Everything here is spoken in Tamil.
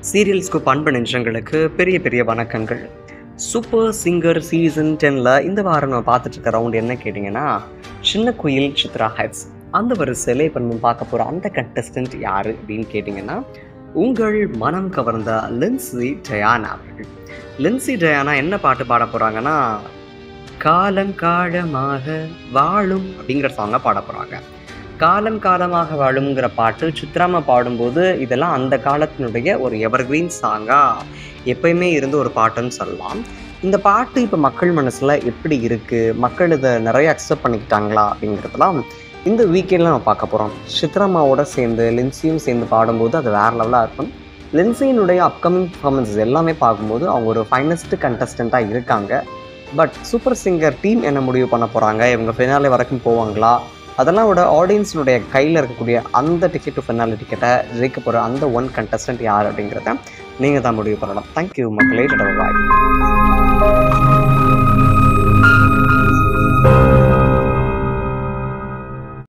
சீரியல்ஸ்க்கு பண்பு நெஞ்சங்களுக்கு பெரிய பெரிய வணக்கங்கள். சூப்பர் சிங்கர் சீசன் 10ல் இந்த வாரம் நம்ம பார்த்துட்டு இருக்க ரவுண்ட் என்ன கேட்டிங்கன்னா, சின்ன குயில் சித்ரா ஹெட்ஸ். அந்த வரிசையில் இப்போ நம்ம பார்க்க போகிற அந்த கண்டஸ்டன்ட் யார் அப்படின்னு கேட்டிங்கன்னா, உங்கள் மனம் கவர்ந்த லின்சி டயானா அவர்கள். லின்சி டயானா என்ன பாட்டு பாட போகிறாங்கன்னா, காலங்காலமாக வாழும் அப்படிங்கிற சாங்கை பாட போகிறாங்க. காலங்காலமாக வாழுங்கிற பாட்டு சித்ராமா பாடும்போது இதெல்லாம் அந்த காலத்தினுடைய ஒரு எவர்கிரீன் சாங்காக எப்பயுமே இருந்து ஒரு பாட்டுன்னு சொல்லலாம். இந்த பாட்டு இப்போ மக்கள் மனசில் எப்படி இருக்குது, மக்கள் இதை நிறைய அக்செப்ட் பண்ணிக்கிட்டாங்களா அப்படிங்கிறதுலாம் இந்த வீக்கெண்டில் நம்ம பார்க்க போகிறோம். சித்ராமாவோட சேர்ந்து லின்சியும் சேர்ந்து பாடும்போது அது வேறு லெவலாக இருக்கும். லின்சியினுடைய அப்கமிங் பர்ஃபார்மன்ஸஸ் எல்லாமே பார்க்கும்போது அவங்க ஒரு ஃபைனஸ்ட் கண்டஸ்டண்ட்டாக இருக்காங்க. பட் சூப்பர் சிங்கர் டீம் என்ன முடிவு பண்ண போகிறாங்க, இவங்க ஃபினாலே வரைக்கும் போவாங்களா, அதெல்லாம் விட ஆடியன்ஸினுடைய கையில் இருக்கக்கூடிய அந்த டிக்கெட் டு ஃபினாலே டிக்கெட்டை ஜெயிக்க போகிற அந்த ஒன் கண்டஸ்டன்ட் யார் அப்படிங்கிறத நீங்கள் தான் முடிவு பண்ணலாம். தேங்க்யூ மக்களே. பாய்.